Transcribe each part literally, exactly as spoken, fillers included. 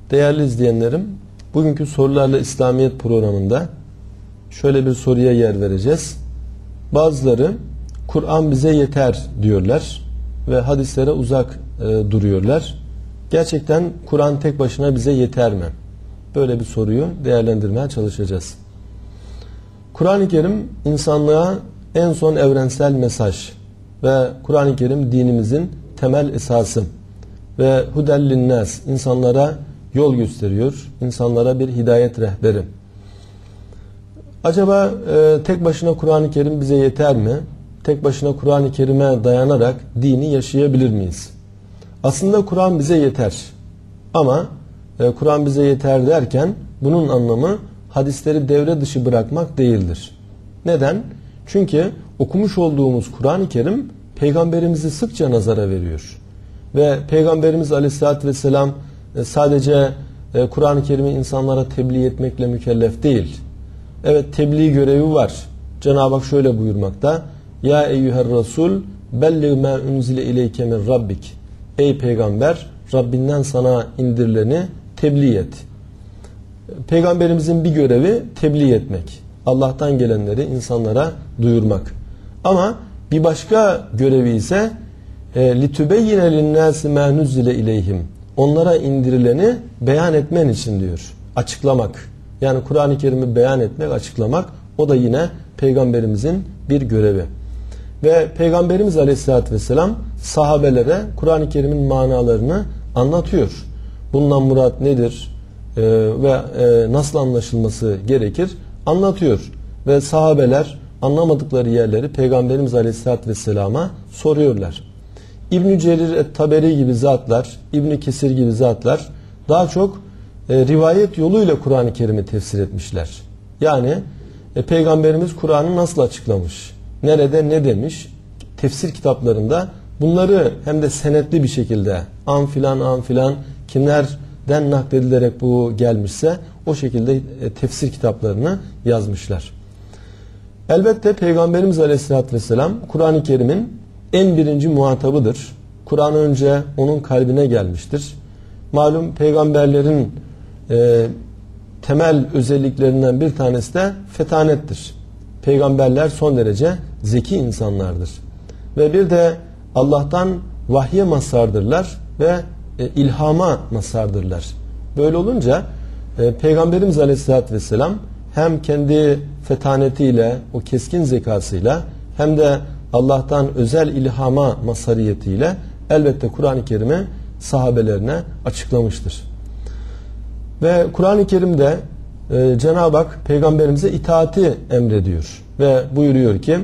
Değerli izleyenlerim, bugünkü Sorularla İslamiyet programında şöyle bir soruya yer vereceğiz. Bazıları Kur'an bize yeter diyorlar ve hadislere uzak e, duruyorlar. Gerçekten Kur'an tek başına bize yeter mi? Böyle bir soruyu değerlendirmeye çalışacağız. Kur'an-ı Kerim insanlığa en son evrensel mesaj ve Kur'an-ı Kerim dinimizin temel esası ve hudellin-nas, insanlara yol gösteriyor, insanlara bir hidayet rehberi. Acaba e, tek başına Kur'an-ı Kerim bize yeter mi? Tek başına Kur'an-ı Kerim'e dayanarak dini yaşayabilir miyiz? Aslında Kur'an bize yeter. Ama e, Kur'an bize yeter derken bunun anlamı hadisleri devre dışı bırakmak değildir. Neden? Çünkü okumuş olduğumuz Kur'an-ı Kerim Peygamberimizi sıkça nazara veriyor. Ve Peygamberimiz Aleyhisselatü Vesselam sadece Kur'an-ı Kerim'i insanlara tebliğ etmekle mükellef değil. Evet, tebliğ görevi var. Cenab-ı Hak şöyle buyurmakta: Ya eyyüher Resul belliğ ma unzile ileyke min rabbik. Ey Peygamber, Rabbinden sana indirileni tebliğ et. Peygamberimizin bir görevi tebliğ etmek. Allah'tan gelenleri insanlara duyurmak. Ama bir başka görevi ise لِتُبَيِّنَ لِلنَّاسِ مَا نُزِّلَ اِلَيْهِمْ. Onlara indirileni beyan etmen için diyor. Açıklamak. Yani Kur'an-ı Kerim'i beyan etmek, açıklamak, o da yine Peygamberimizin bir görevi. Ve Peygamberimiz Aleyhisselatü Vesselam sahabelere Kur'an-ı Kerim'in manalarını anlatıyor. Bundan murat nedir ee, ve e, nasıl anlaşılması gerekir anlatıyor. Ve sahabeler anlamadıkları yerleri Peygamberimiz Aleyhisselatü Vesselam'a soruyorlar. İbn-i Cerir et-Taberi gibi zatlar, İbn-i Kesir gibi zatlar daha çok e, rivayet yoluyla Kur'an-ı Kerim'i tefsir etmişler. Yani e, Peygamberimiz Kur'an'ı nasıl açıklamış, nerede ne demiş, tefsir kitaplarında bunları hem de senetli bir şekilde an filan an filan kimlerden nakledilerek bu gelmişse o şekilde e, tefsir kitaplarını yazmışlar. Elbette Peygamberimiz Aleyhisselatü Vesselam Kur'an-ı Kerim'in en birinci muhatabıdır. Kur'an önce onun kalbine gelmiştir. Malum peygamberlerin e, temel özelliklerinden bir tanesi de fetanettir. Peygamberler son derece zeki insanlardır. Ve bir de Allah'tan vahye mazhardırlar ve e, ilhama mazhardırlar. Böyle olunca e, Peygamberimiz Aleyhisselatü Vesselam hem kendi fetanetiyle, o keskin zekasıyla hem de Allah'tan özel ilhama mazhariyetiyle elbette Kur'an-ı Kerim'i sahabelerine açıklamıştır. Ve Kur'an-ı Kerim'de e, Cenab-ı Hak Peygamberimize itaati emrediyor. Ve buyuruyor ki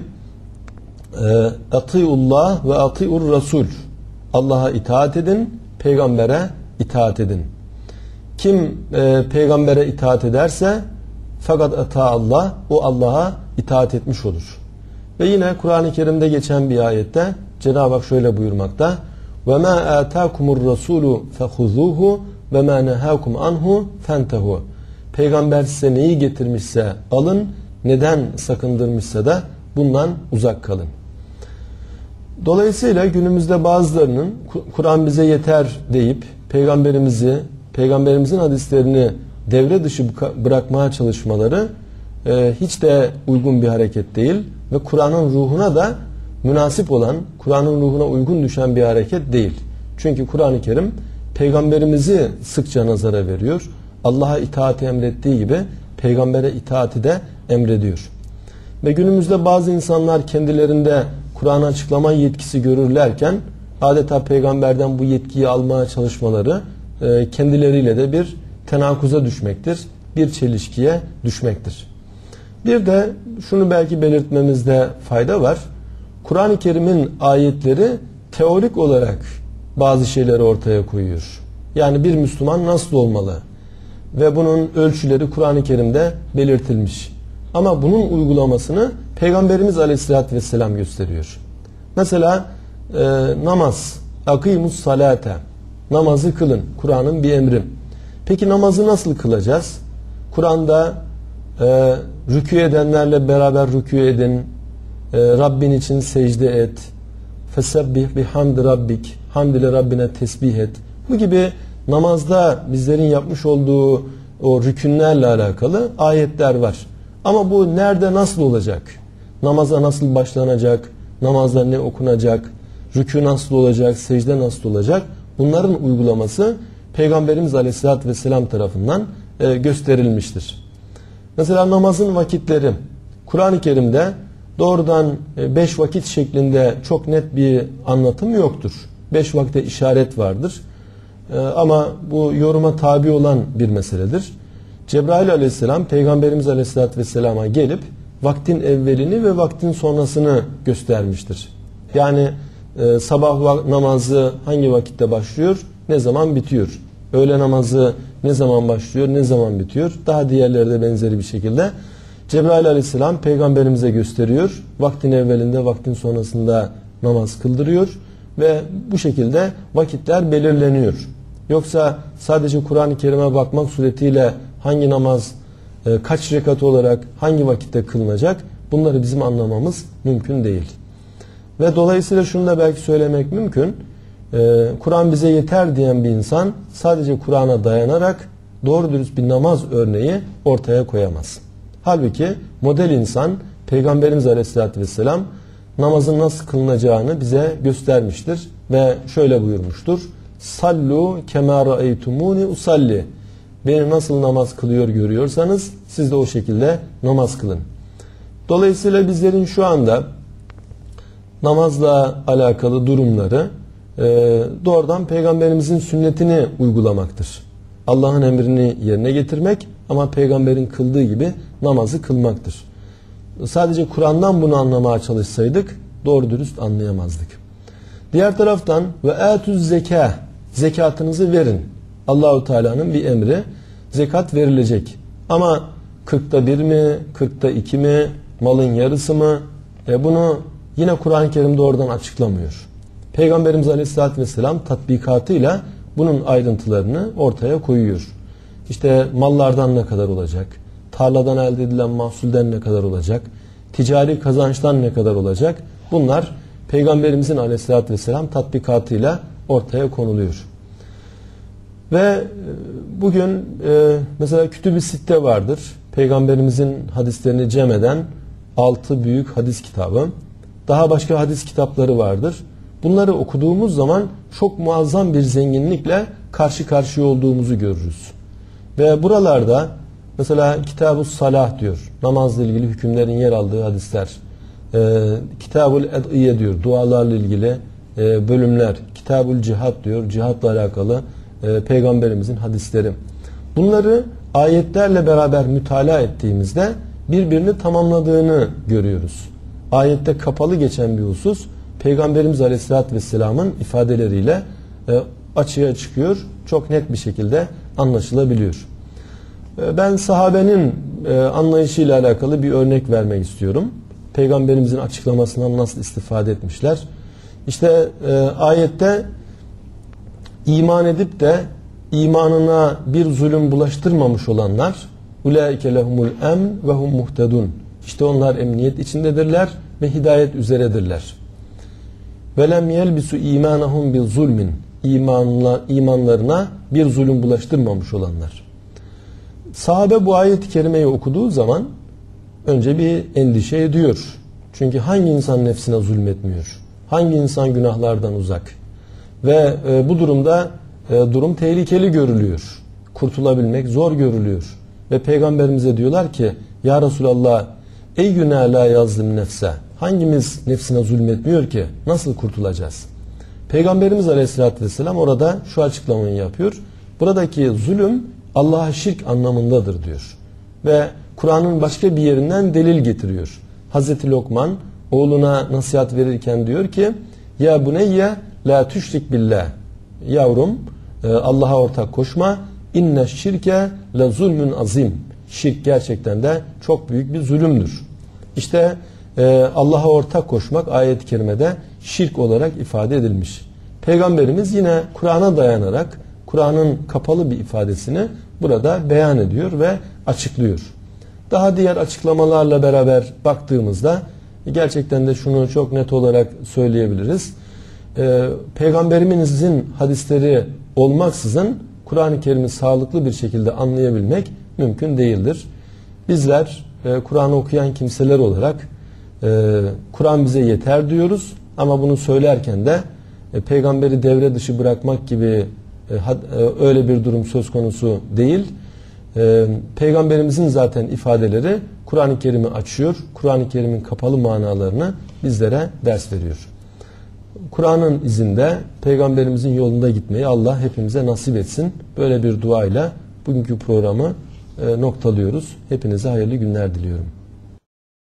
Atiullah ve atiur Rasul. Allah'a itaat edin, Peygamber'e itaat edin. Kim e, Peygamber'e itaat ederse fakat ata Allah, o Allah'a itaat etmiş olur. Ve yine Kur'an-ı Kerim'de geçen bir ayette Cenab-ı Hak şöyle buyurmakta: وَمَا آتَاكُمُ الرَّسُولُ فَخُذُوهُ وَمَا نَهَاكُمْ عَنْهُ فَانْتَهُ. Peygamber size neyi getirmişse alın, neden sakındırmışsa da bundan uzak kalın. Dolayısıyla günümüzde bazılarının Kur'an bize yeter deyip Peygamberimizi, Peygamberimizin hadislerini devre dışı bırakmaya çalışmaları e, hiç de uygun bir hareket değil ve Kur'an'ın ruhuna da münasip olan, Kur'an'ın ruhuna uygun düşen bir hareket değil. Çünkü Kur'an-ı Kerim Peygamberimizi sıkça nazara veriyor. Allah'a itaati emrettiği gibi Peygamber'e itaati de emrediyor. Ve günümüzde bazı insanlar kendilerinde Kur'an'ı açıklama yetkisi görürlerken adeta Peygamber'den bu yetkiyi almaya çalışmaları e, kendileriyle de bir tenakuza düşmektir, bir çelişkiye düşmektir. Bir de şunu belki belirtmemizde fayda var. Kur'an-ı Kerim'in ayetleri teorik olarak bazı şeyleri ortaya koyuyor. Yani bir Müslüman nasıl olmalı? Ve bunun ölçüleri Kur'an-ı Kerim'de belirtilmiş. Ama bunun uygulamasını Peygamberimiz Aleyhisselatü Vesselam gösteriyor. Mesela e, namaz, akimus salate, namazı kılın, Kur'an'ın bir emri. Peki namazı nasıl kılacağız? Kur'an'da e, rükû edenlerle beraber rükû edin, e, Rabbin için secde et, fesebbih bihamdi rabbik, hamd ile Rabbine tesbih et. Bu gibi namazda bizlerin yapmış olduğu o rükünlerle alakalı ayetler var. Ama bu nerede nasıl olacak? Namaza nasıl başlanacak? Namazda ne okunacak? Rükû nasıl olacak? Secde nasıl olacak? Bunların uygulaması Peygamberimiz Aleyhisselatü Vesselam tarafından e, gösterilmiştir. Mesela namazın vakitleri Kur'an-ı Kerim'de doğrudan beş vakit şeklinde çok net bir anlatım yoktur. Beş vakte işaret vardır. E, ama bu yoruma tabi olan bir meseledir. Cebrail Aleyhisselam Peygamberimiz Aleyhisselatü Vesselam'a gelip vaktin evvelini ve vaktin sonrasını göstermiştir. Yani e, sabah namazı hangi vakitte başlıyor, ne zaman bitiyor? Öğle namazı ne zaman başlıyor, ne zaman bitiyor? Daha diğerleri de benzeri bir şekilde Cebrail Aleyhisselam Peygamberimize gösteriyor. Vaktin evvelinde, vaktin sonrasında namaz kıldırıyor ve bu şekilde vakitler belirleniyor. Yoksa sadece Kur'an-ı Kerim'e bakmak suretiyle hangi namaz e, kaç rekat olarak hangi vakitte kılınacak, bunları bizim anlamamız mümkün değil. Ve dolayısıyla şunu da belki söylemek mümkün. Ee, Kur'an bize yeter diyen bir insan sadece Kur'an'a dayanarak doğru dürüst bir namaz örneği ortaya koyamaz. Halbuki model insan Peygamberimiz Aleyhisselatü Vesselam namazın nasıl kılınacağını bize göstermiştir ve şöyle buyurmuştur: sallu kemâ ra'eytumûni usalli. Beni nasıl namaz kılıyor görüyorsanız siz de o şekilde namaz kılın. Dolayısıyla bizlerin şu anda namazla alakalı durumları e, doğrudan Peygamberimizin sünnetini uygulamaktır. Allah'ın emrini yerine getirmek ama Peygamberin kıldığı gibi namazı kılmaktır. Sadece Kur'an'dan bunu anlamaya çalışsaydık doğru dürüst anlayamazdık. Diğer taraftan ve etüz zeka, zekatınızı verin. Allahu Teala'nın bir emri, zekat verilecek. Ama kırkta bir mi, kırkta iki mi, malın yarısı mı? E bunu yine Kur'an-ı Kerim doğrudan açıklamıyor. Peygamberimiz Aleyhisselatü Vesselam tatbikatıyla bunun ayrıntılarını ortaya koyuyor. İşte mallardan ne kadar olacak? Tarladan elde edilen mahsulden ne kadar olacak? Ticari kazançtan ne kadar olacak? Bunlar Peygamberimizin Aleyhisselatü Vesselam tatbikatıyla ortaya konuluyor. Ve bugün e, mesela Kütüb-i Sitte vardır. Peygamberimizin hadislerini cem eden altı büyük hadis kitabı. Daha başka hadis kitapları vardır. Bunları okuduğumuz zaman çok muazzam bir zenginlikle karşı karşıya olduğumuzu görürüz. Ve buralarda mesela Kitab-ı Salah diyor. Namazla ilgili hükümlerin yer aldığı hadisler. E, Kitab-ül Ed'iye diyor. Dualarla ilgili e, bölümler. Kitab-ül Cihad diyor. Cihatla alakalı e, Peygamberimizin hadisleri. Bunları ayetlerle beraber mütalaa ettiğimizde birbirini tamamladığını görüyoruz. Ayette kapalı geçen bir husus Peygamberimiz Aleyhisselatü Vesselam'ın ifadeleriyle e, açığa çıkıyor. Çok net bir şekilde anlaşılabiliyor. E, ben sahabenin e, anlayışıyla alakalı bir örnek vermek istiyorum. Peygamberimizin açıklamasından nasıl istifade etmişler? İşte e, ayette iman edip de imanına bir zulüm bulaştırmamış olanlar ulaike lehumul emn ve hum muhtedun. İşte onlar emniyet içindedirler ve hidayet üzeredirler. Ve lem yelbisu imanahum bil zulmin. İmanla, imanlarına bir zulüm bulaştırmamış olanlar. Sahabe bu ayet-i kerimeyi okuduğu zaman önce bir endişe ediyor. Çünkü hangi insan nefsine zulmetmiyor? Hangi insan günahlardan uzak? Ve e, bu durumda e, durum tehlikeli görülüyor. Kurtulabilmek zor görülüyor. Ve Peygamberimize diyorlar ki ya Resulallah ey günah la yazlim nefse. Hangimiz nefsine zulmetmiyor ki? Nasıl kurtulacağız? Peygamberimiz Aleyhisselatü Vesselam orada şu açıklamayı yapıyor. Buradaki zulüm Allah'a şirk anlamındadır diyor. Ve Kur'an'ın başka bir yerinden delil getiriyor. Hazreti Lokman oğluna nasihat verirken diyor ki ya buneyye la tüşrik billah. Yavrum Allah'a ortak koşma. İnne şirke la zulmün azim. Şirk gerçekten de çok büyük bir zulümdür. İşte Allah'a ortak koşmak ayet-i kerimede şirk olarak ifade edilmiş. Peygamberimiz yine Kur'an'a dayanarak Kur'an'ın kapalı bir ifadesini burada beyan ediyor ve açıklıyor. Daha diğer açıklamalarla beraber baktığımızda gerçekten de şunu çok net olarak söyleyebiliriz. Peygamberimizin hadisleri olmaksızın Kur'an-ı Kerim'i sağlıklı bir şekilde anlayabilmek mümkün değildir. Bizler e, Kur'an okuyan kimseler olarak e, Kur'an bize yeter diyoruz ama bunu söylerken de e, peygamberi devre dışı bırakmak gibi e, had, e, öyle bir durum söz konusu değil. E, Peygamberimizin zaten ifadeleri Kur'an-ı Kerim'i açıyor, Kur'an-ı Kerim'in kapalı manalarını bizlere ders veriyor. Kur'an'ın izinde Peygamberimizin yolunda gitmeyi Allah hepimize nasip etsin. Böyle bir duayla bugünkü programı e, noktalıyoruz. Hepinize hayırlı günler diliyorum.